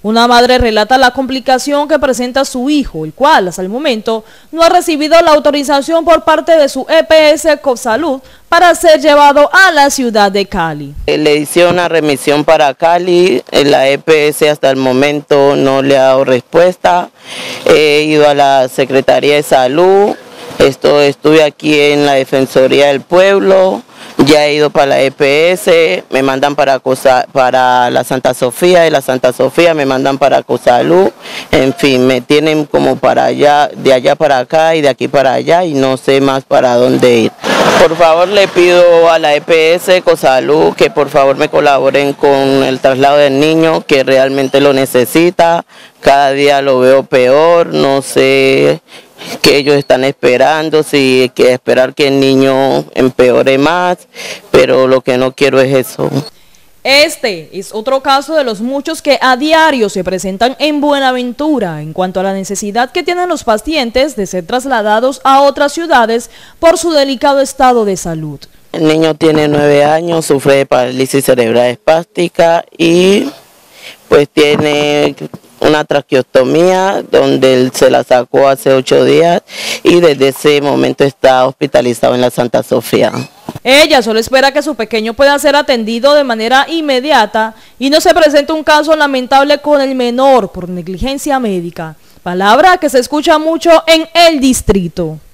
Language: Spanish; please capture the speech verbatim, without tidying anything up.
Una madre relata la complicación que presenta su hijo, el cual hasta el momento no ha recibido la autorización por parte de su E P S Copsalud para ser llevado a la ciudad de Cali. Le hicieron una remisión para Cali, la E P S hasta el momento no le ha dado respuesta. He ido a la Secretaría de Salud, esto, estuve aquí en la Defensoría del Pueblo. Ya he ido para la E P S, me mandan para, Cosa, para la Santa Sofía, de la Santa Sofía me mandan para Cosalud, en fin, me tienen como para allá, de allá para acá y de aquí para allá y no sé más para dónde ir. Por favor le pido a la E P S Cosalud que por favor me colaboren con el traslado del niño que realmente lo necesita, cada día lo veo peor, no sé que ellos están esperando, si hay que esperar que el niño empeore más, pero lo que no quiero es eso. Este es otro caso de los muchos que a diario se presentan en Buenaventura en cuanto a la necesidad que tienen los pacientes de ser trasladados a otras ciudades por su delicado estado de salud. El niño tiene nueve años, sufre de parálisis cerebral espástica y pues tiene una traqueostomía donde él se la sacó hace ocho días y desde ese momento está hospitalizado en la Santa Sofía. Ella solo espera que su pequeño pueda ser atendido de manera inmediata y no se presente un caso lamentable con el menor por negligencia médica, palabra que se escucha mucho en el distrito.